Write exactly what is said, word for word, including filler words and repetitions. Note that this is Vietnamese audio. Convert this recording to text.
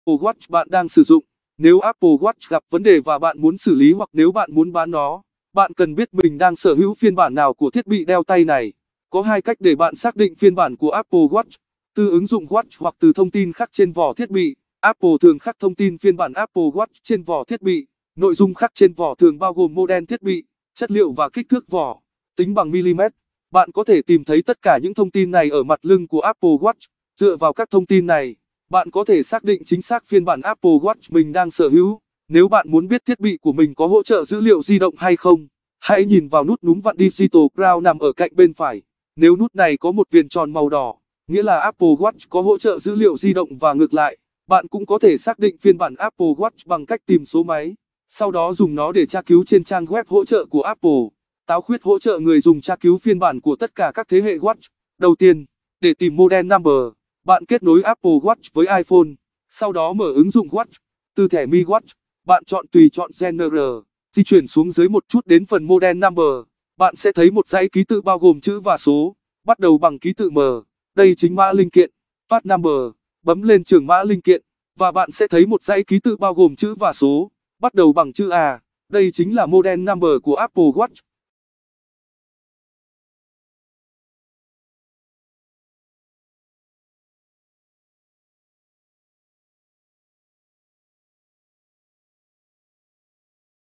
Apple Watch bạn đang sử dụng. Nếu Apple Watch gặp vấn đề và bạn muốn xử lý hoặc nếu bạn muốn bán nó, bạn cần biết mình đang sở hữu phiên bản nào của thiết bị đeo tay này. Có hai cách để bạn xác định phiên bản của Apple Watch: từ ứng dụng Watch hoặc từ thông tin khắc trên vỏ thiết bị. Apple thường khắc thông tin phiên bản Apple Watch trên vỏ thiết bị. Nội dung khắc trên vỏ thường bao gồm model thiết bị, chất liệu và kích thước vỏ, tính bằng mm. Bạn có thể tìm thấy tất cả những thông tin này ở mặt lưng của Apple Watch. Dựa vào các thông tin này, bạn có thể xác định chính xác phiên bản Apple Watch mình đang sở hữu. Nếu bạn muốn biết thiết bị của mình có hỗ trợ dữ liệu di động hay không, hãy nhìn vào nút núm vặn Digital Crown nằm ở cạnh bên phải. Nếu nút này có một viền tròn màu đỏ, nghĩa là Apple Watch có hỗ trợ dữ liệu di động và ngược lại. Bạn cũng có thể xác định phiên bản Apple Watch bằng cách tìm số máy, sau đó dùng nó để tra cứu trên trang web hỗ trợ của Apple. Táo khuyết hỗ trợ người dùng tra cứu phiên bản của tất cả các thế hệ Watch. Đầu tiên, để tìm model number, bạn kết nối Apple Watch với iPhone, sau đó mở ứng dụng Watch. Từ thẻ Mi Watch, bạn chọn tùy chọn Genre, di chuyển xuống dưới một chút đến phần model number. Bạn sẽ thấy một dãy ký tự bao gồm chữ và số, bắt đầu bằng ký tự M. Đây chính mã linh kiện, part number. Bấm lên trường mã linh kiện, và bạn sẽ thấy một dãy ký tự bao gồm chữ và số, bắt đầu bằng chữ A. Đây chính là model number của Apple Watch.